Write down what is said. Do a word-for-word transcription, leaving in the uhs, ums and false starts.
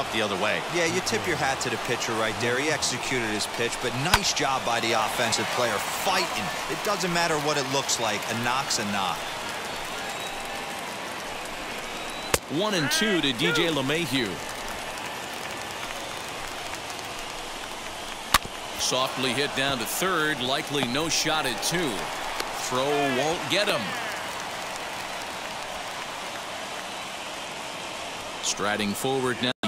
the other way. Yeah, you tip your hat to the pitcher right there. He executed his pitch, but nice job by the offensive player fighting. It doesn't matter what it looks like. A knock's a knock. One and two to D J LeMahieu. Softly hit down to third. Likely no shot at two. Throw won't get him. Striding forward now.